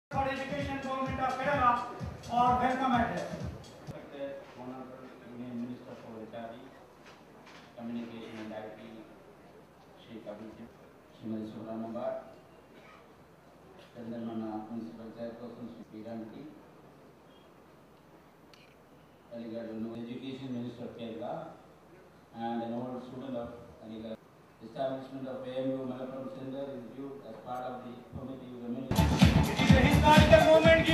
For Education Government of Kerala or welcome address. Honorable Union Minister for HR, Communication and IT, Shri Kabir, Shrimati Subramanian, Chandramana Municipal Chairperson Shri Piranti, Aligarh Education Minister of Kerala, and an old student of Aligarh. Establishment of AMU Malappuram Center is viewed as part of the formative community. It is a historical moment.